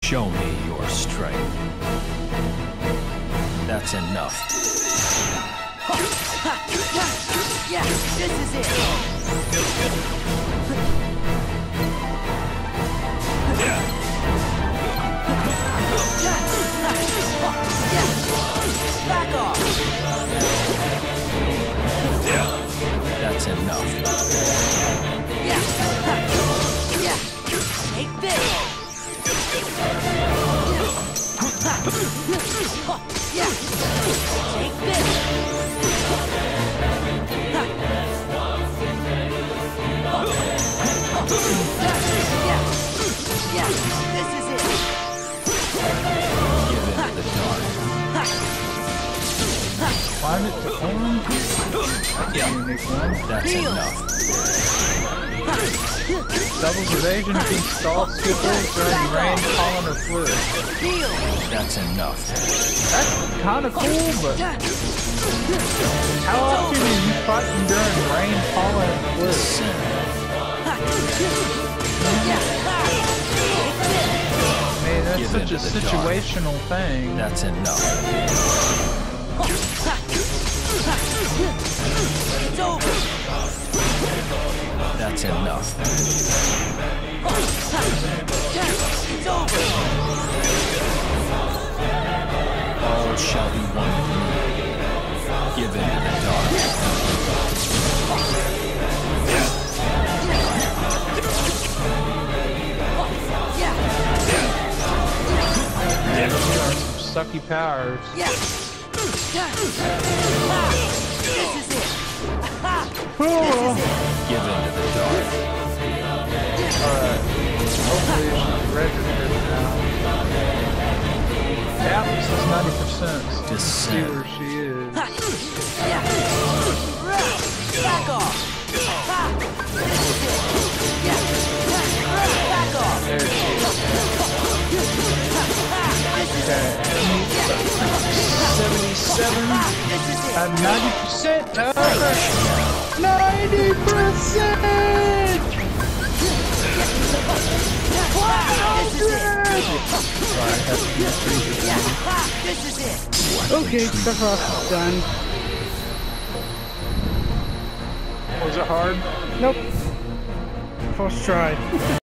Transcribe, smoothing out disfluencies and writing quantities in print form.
Show me your strength. That's enough. Yeah, this is it. Back off. That's enough. Yeah. Yeah. Take this. Yeah. Take this. Yeah. This is it. Give in to the dark. Climb it to orange. Yeah. Unique one. That's enough. Doubles evasion against stall skippers during rain, pollen, or fluid. Heal. That's enough. That's kind of cool, but how often are you fighting during rain, pollen, and fluid? Descend. Man, that's Give such a into the dark. situational thing. That's enough. It's over. That's enough. It's over. All shall be one with me. Give in to the dark. Sucky powers. Yeah. This is it. Give in to the dark. Alright. Hopefully she's registered now. Yeah, this is 90%. Let's see where she is. Yeah. Back off. This is it. Yeah. Back off. There she is. Okay. 77 at 90%. 90%! 100! This is it. Okay, Sephiroth's done. Was it hard? Nope. First try.